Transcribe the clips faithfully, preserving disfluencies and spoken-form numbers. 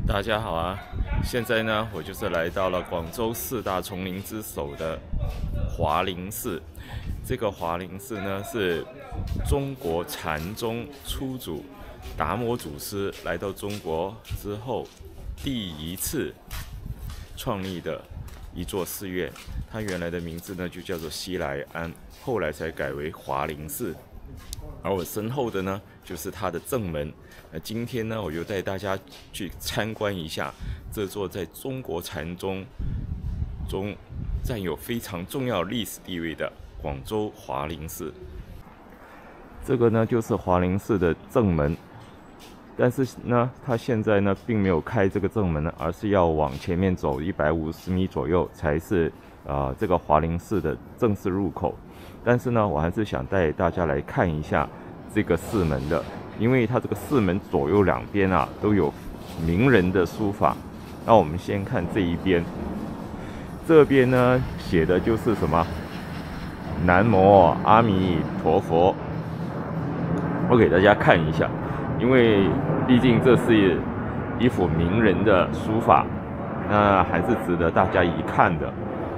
大家好啊！现在呢，我就是来到了广州四大丛林之首的华林寺。这个华林寺呢，是中国禅宗初祖达摩祖师来到中国之后第一次创立的一座寺院。它原来的名字呢就叫做西来庵，后来才改为华林寺。而我身后的呢，就是它的正门。那今天呢，我就带大家去参观一下这座在中国禅宗中占有非常重要历史地位的广州华林寺。这个呢，就是华林寺的正门，但是呢，它现在呢，并没有开这个正门，而是要往前面走一百五十米左右，才是呃这个华林寺的正式入口。但是呢，我还是想带大家来看一下这个寺门的，因为它这个寺门左右两边啊都有名人的书法。那我们先看这一边，这边呢写的就是什么？南无阿弥陀佛。我给大家看一下，因为毕竟这是一幅名人的书法，那还是值得大家一看的。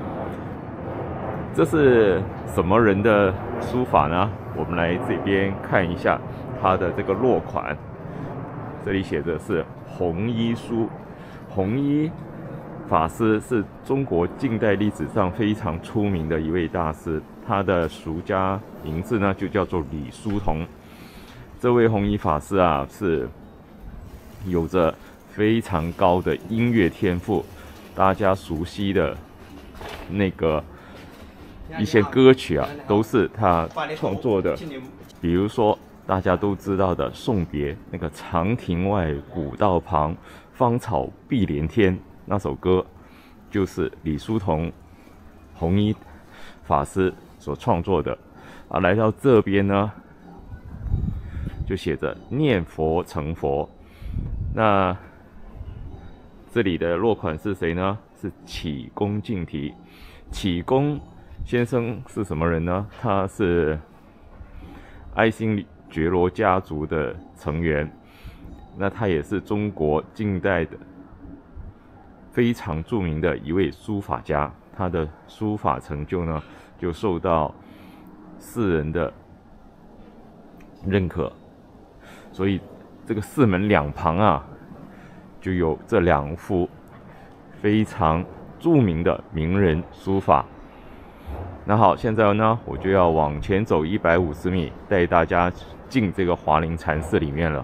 这是什么人的书法呢？我们来这边看一下它的这个落款，这里写的是弘一书。弘一法师是中国近代历史上非常出名的一位大师，他的俗家名字呢就叫做李叔同。这位弘一法师啊，是有着非常高的音乐天赋，大家熟悉的那个一些歌曲啊，都是他创作的。比如说大家都知道的《送别》，那个长亭外，古道旁，芳草碧连天，那首歌就是李叔同弘一法师所创作的。啊，来到这边呢，就写着念佛成佛。那这里的落款是谁呢？是启功净题。启功先生是什么人呢？他是爱新觉罗家族的成员，那他也是中国近代的非常著名的一位书法家。他的书法成就呢，就受到世人的认可，所以这个寺门两旁啊，就有这两幅非常著名的名人书法。那好，现在呢，我就要往前走一百五十米，带大家进这个华林禅寺里面了。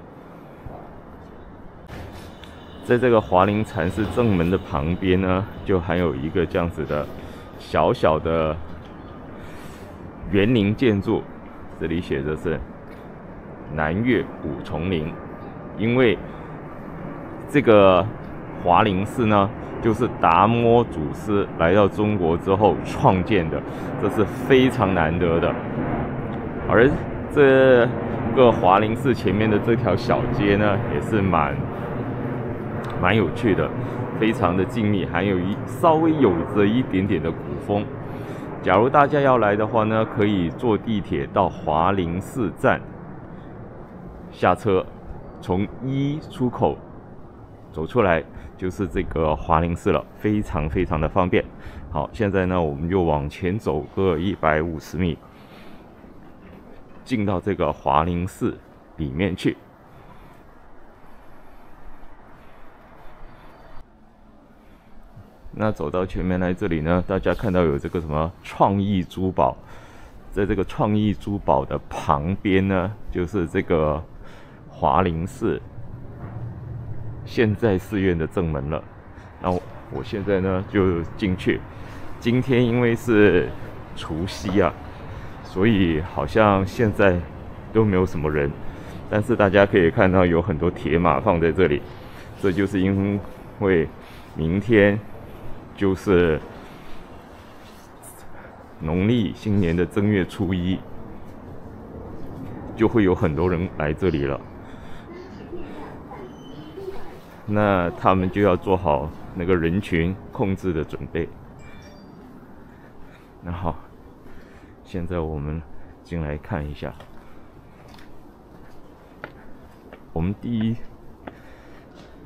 在这个华林禅寺正门的旁边呢，就还有一个这样子的小小的园林建筑，这里写的是南岳古丛林。因为这个华林寺呢，就是达摩祖师来到中国之后创建的，这是非常难得的。而这个华林寺前面的这条小街呢，也是蛮蛮有趣的，非常的静谧，还有一稍微有着一点点的古风。假如大家要来的话呢，可以坐地铁到华林寺站下车，从一出口走出来就是这个华林寺了，非常非常的方便。好，现在呢，我们就往前走个一百五十米，进到这个华林寺里面去。那走到前面来这里呢，大家看到有这个什么创意珠宝，在这个创意珠宝的旁边呢，就是这个华林寺现在寺院的正门了。那我我现在呢就进去。今天因为是除夕啊，所以好像现在都没有什么人，但是大家可以看到有很多铁马放在这里，这就是因为明天就是农历新年的正月初一，就会有很多人来这里了。那他们就要做好那个人群控制的准备。那好，现在我们进来看一下。我们第一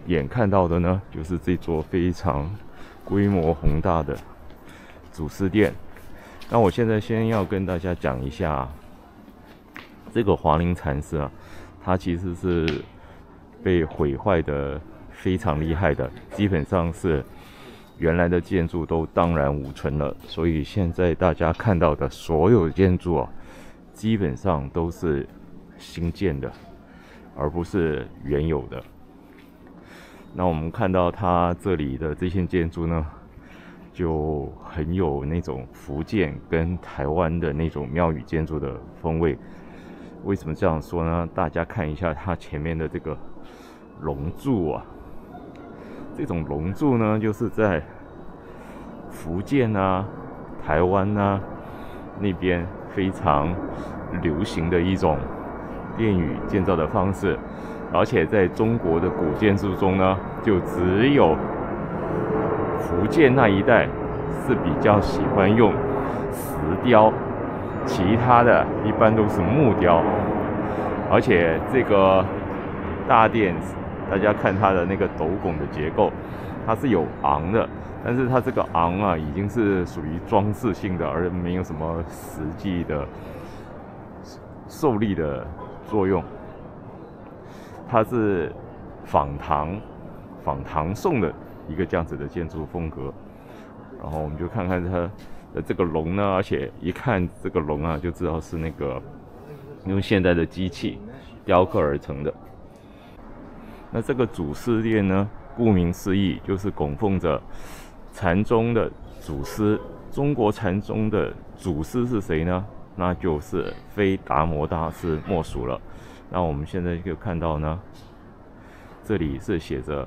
眼看到的呢，就是这座非常规模宏大的祖师殿。那我现在先要跟大家讲一下，这个华林禅寺啊，它其实是被毁坏的非常厉害的，基本上是原来的建筑都荡然无存了。所以现在大家看到的所有建筑啊，基本上都是新建的，而不是原有的。那我们看到它这里的这些建筑呢，就很有那种福建跟台湾的那种庙宇建筑的风味。为什么这样说呢？大家看一下它前面的这个龙柱啊，这种龙柱呢，就是在福建啊、台湾啊那边非常流行的一种殿宇建造的方式。而且在中国的古建筑中呢，就只有福建那一带是比较喜欢用石雕，其他的一般都是木雕。而且这个大殿，大家看它的那个斗拱的结构，它是有昂的，但是它这个昂啊，已经是属于装饰性的，而没有什么实际的受力的作用。它是仿唐仿唐宋的一个这样子的建筑风格。然后我们就看看它的这个龙呢，而且一看这个龙啊，就知道是那个用现代的机器雕刻而成的。那这个祖师殿呢，顾名思义就是供奉着禅宗的祖师。中国禅宗的祖师是谁呢？那就是非达摩大师莫属了。那我们现在就看到呢，这里是写着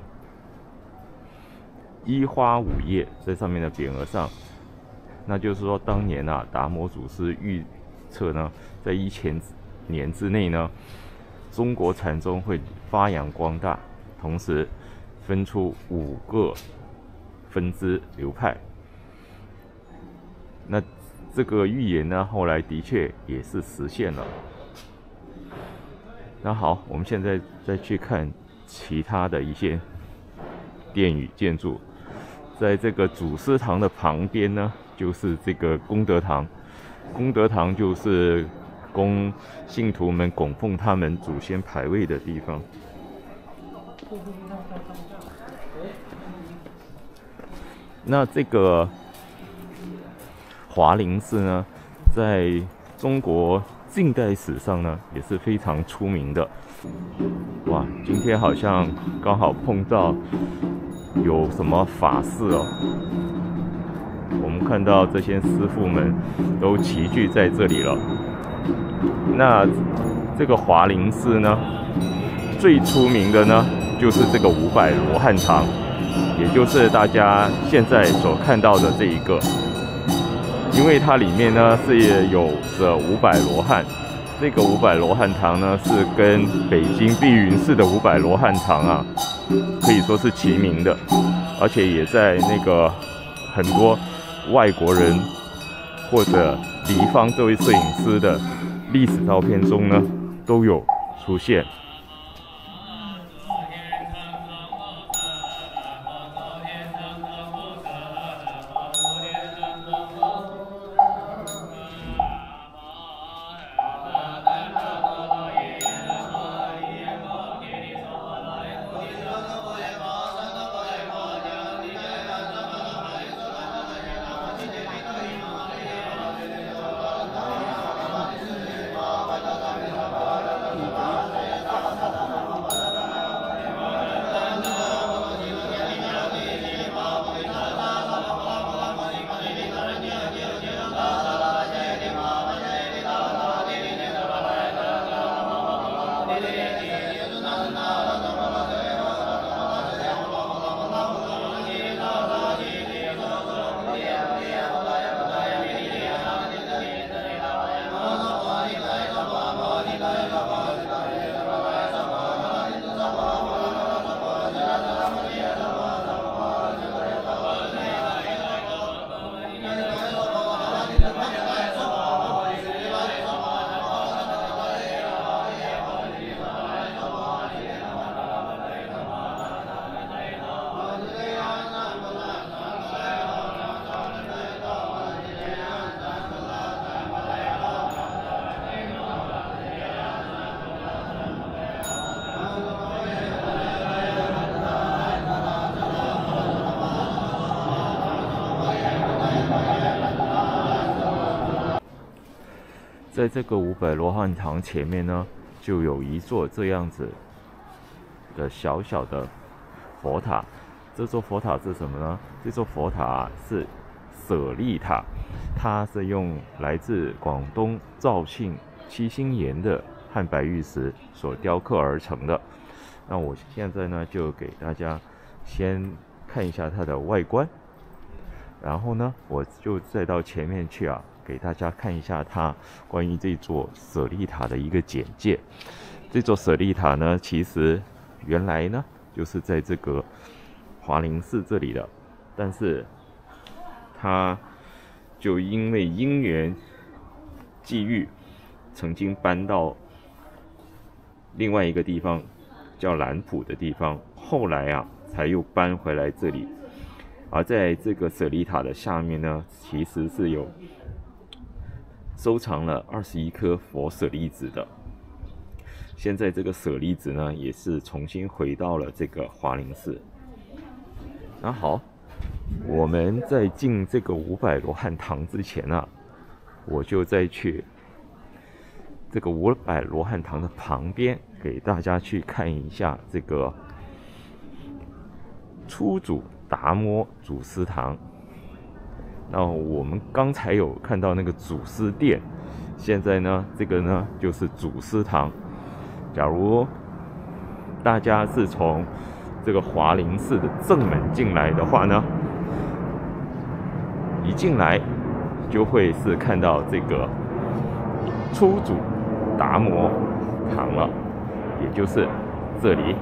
一花五叶在上面的匾额上，那就是说当年啊，达摩祖师预测呢，在一千年之内呢，中国禅宗会发扬光大，同时分出五个分支流派。那这个预言呢，后来的确也是实现了。那好，我们现在再去看其他的一些殿宇建筑。在这个祖师堂的旁边呢，就是这个功德堂。功德堂就是供信徒们供奉他们祖先牌位的地方。那这个华林寺呢，在中国近代史上呢，也是非常出名的。哇，今天好像刚好碰到有什么法事哦。我们看到这些师父们都齐聚在这里了。那这个华林寺呢，最出名的呢，就是这个五百罗汉堂，也就是大家现在所看到的这一个。因为它里面呢是有着五百罗汉，这个五百罗汉堂呢是跟北京碧云寺的五百罗汉堂啊，可以说是齐名的，而且也在那个很多外国人或者敌方这位摄影师的历史照片中呢都有出现。 在这个五百罗汉堂前面呢，就有一座这样子的小小的佛塔。这座佛塔是什么呢？这座佛塔、啊、是舍利塔，它是用来自广东肇庆七星岩的汉白玉石所雕刻而成的。那我现在呢，就给大家先看一下它的外观，然后呢，我就再到前面去啊，给大家看一下它关于这座舍利塔的一个简介。这座舍利塔呢，其实原来呢就是在这个华林寺这里的，但是它就因为因缘际遇，曾经搬到另外一个地方，叫兰浦的地方，后来啊才又搬回来这里。而在这个舍利塔的下面呢，其实是有收藏了二十一颗佛舍利子的。现在这个舍利子呢，也是重新回到了这个华林寺。那好，我们在进这个五百罗汉堂之前啊，我就再去这个五百罗汉堂的旁边，给大家去看一下这个初祖达摩祖师堂。那我们刚才有看到那个祖师殿，现在呢，这个呢就是祖师堂。假如大家是从这个华林寺的正门进来的话呢，一进来就会是看到这个初祖达摩堂了，也就是这里。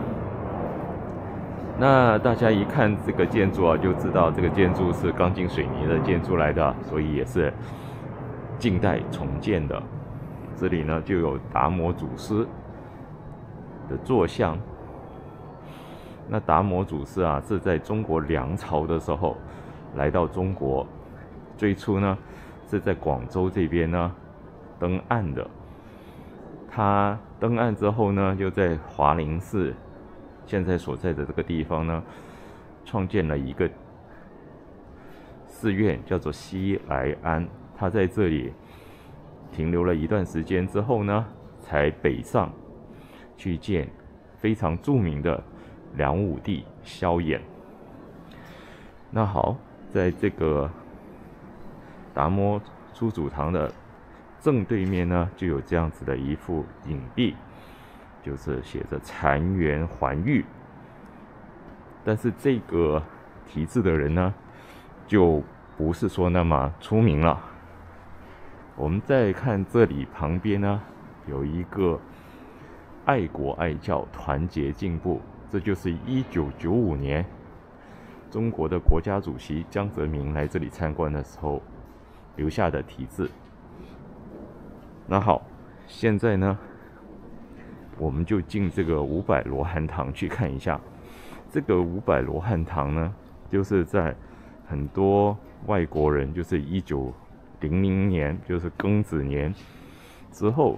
那大家一看这个建筑啊，就知道这个建筑是钢筋水泥的建筑来的，所以也是近代重建的。这里呢就有达摩祖师的坐像。那达摩祖师啊，是在中国梁朝的时候来到中国，最初呢是在广州这边呢登岸的。他登岸之后呢，就在华林寺现在所在的这个地方呢，创建了一个寺院，叫做西来庵。他在这里停留了一段时间之后呢，才北上去见非常著名的梁武帝萧衍。那好，在这个达摩初祖堂的正对面呢，就有这样子的一副影壁，就是写着禅园环玉。但是这个题字的人呢，就不是说那么出名了。我们再看这里旁边呢，有一个爱国爱教团结进步，这就是一九九五年中国的国家主席江泽民来这里参观的时候留下的题字。那好，现在呢，我们就进这个五百罗汉堂去看一下。这个五百罗汉堂呢，就是在很多外国人，就是一九零零年，就是庚子年之后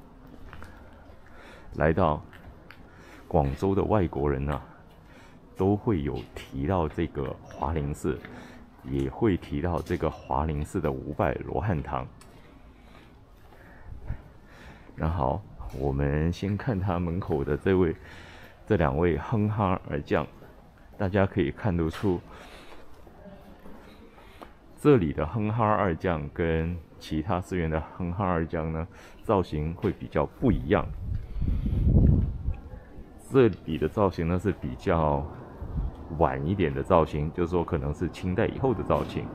来到广州的外国人啊，都会有提到这个华林寺，也会提到这个华林寺的五百罗汉堂。那好，我们先看他门口的这位、这两位哼哈二将，大家可以看得出，这里的哼哈二将跟其他寺院的哼哈二将呢，造型会比较不一样。这里的造型呢是比较晚一点的造型，就是说可能是清代以后的造型。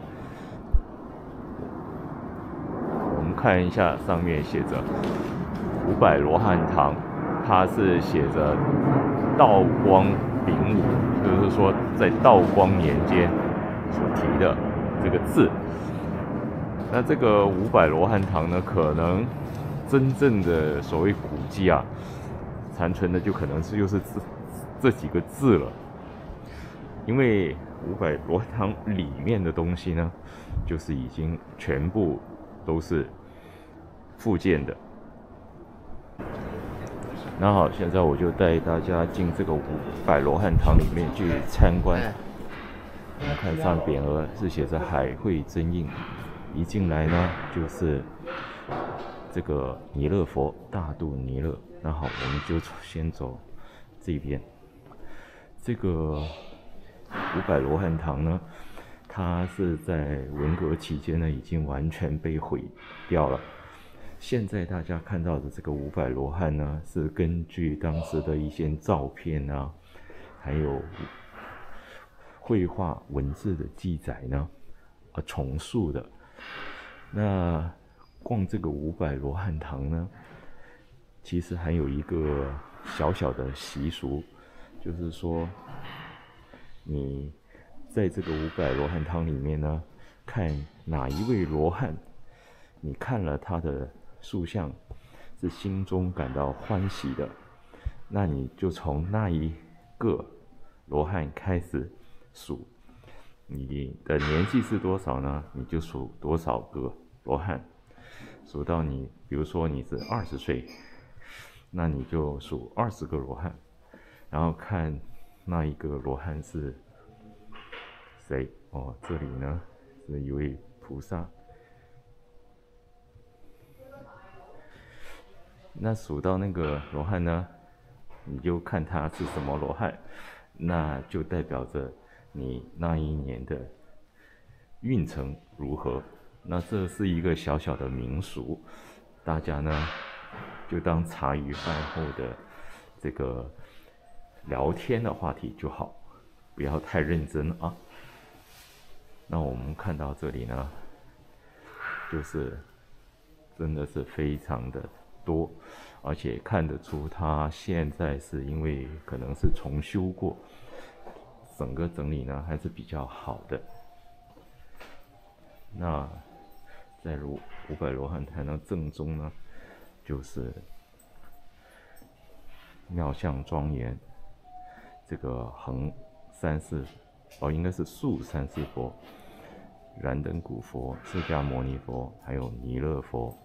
我们看一下上面写着五百罗汉堂，它是写着道光丙午，就是说在道光年间所提的这个字。那这个五百罗汉堂呢，可能真正的所谓古迹啊，残存的就可能是又是这这几个字了。因为五百罗汉堂里面的东西呢，就是已经全部都是复建的。那好，现在我就带大家进这个五百罗汉堂里面去参观。我们看上匾额是写着海会真印，一进来呢就是这个弥勒佛，大肚弥勒。那好，我们就先走这边。这个五百罗汉堂呢，它是在文革期间呢，已经完全被毁掉了。现在大家看到的这个五百罗汉呢，是根据当时的一些照片啊，还有绘画文字的记载呢，而重塑的。那逛这个五百罗汉堂呢，其实还有一个小小的习俗，就是说，你在这个五百罗汉堂里面呢，看哪一位罗汉，你看了他的塑像，是心中感到欢喜的，那你就从那一个罗汉开始数，你的年纪是多少呢？你就数多少个罗汉，数到你，比如说你是二十岁，那你就数二十个罗汉，然后看那一个罗汉是谁哦。这里呢是一位菩萨，那数到那个罗汉呢，你就看他是什么罗汉，那就代表着你那一年的运程如何。那这是一个小小的民俗，大家呢就当茶余饭后的这个聊天的话题就好，不要太认真啊。那我们看到这里呢，就是真的是非常的多，而且看得出它现在是因为可能是重修过，整个整理呢还是比较好的。那在五百罗汉坛的正中呢，就是妙相庄严，这个横三世，哦，应该是竖三世佛、燃灯古佛、释迦牟尼佛，还有弥勒佛。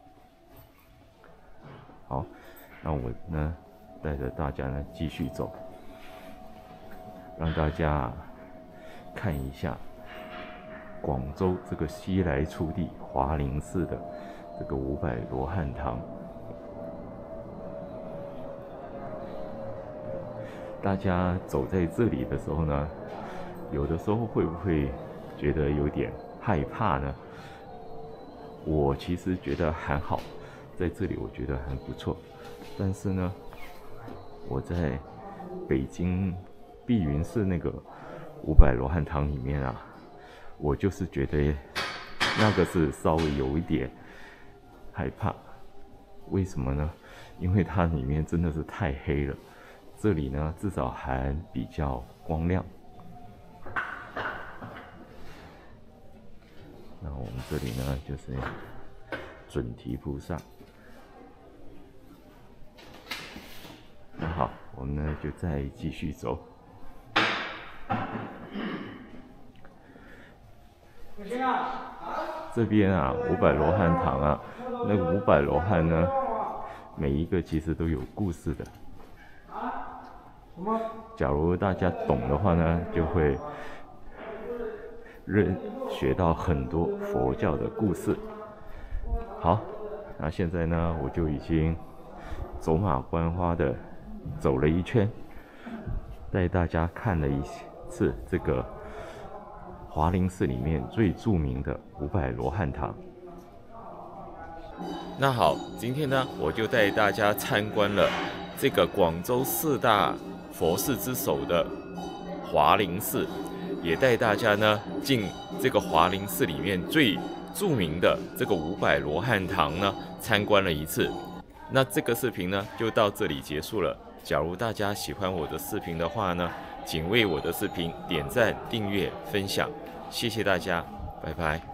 好，那我呢带着大家呢继续走，让大家看一下广州这个西来处地华林寺的这个五百罗汉堂。大家走在这里的时候呢，有的时候会不会觉得有点害怕呢？我其实觉得还好，在这里我觉得还不错。但是呢，我在北京碧云寺那个五百罗汉堂里面啊，我就是觉得那个是稍微有一点害怕。为什么呢？因为它里面真的是太黑了，这里呢至少还比较光亮。那我们这里呢就是准提菩萨。那好，我们呢就再继续走。这边啊，五百罗汉堂啊，那个五百罗汉呢，每一个其实都有故事的。假如大家懂的话呢，就会认学到很多佛教的故事。好，那现在呢，我就已经走马观花的走了一圈，带大家看了一次这个华林寺里面最著名的五百罗汉堂。那好，今天呢，我就带大家参观了这个广州四大佛寺之首的华林寺，也带大家呢进这个华林寺里面最著名的这个五百罗汉堂呢参观了一次。那这个视频呢就到这里结束了。假如大家喜欢我的视频的话呢，请为我的视频点赞、订阅、分享，谢谢大家，拜拜。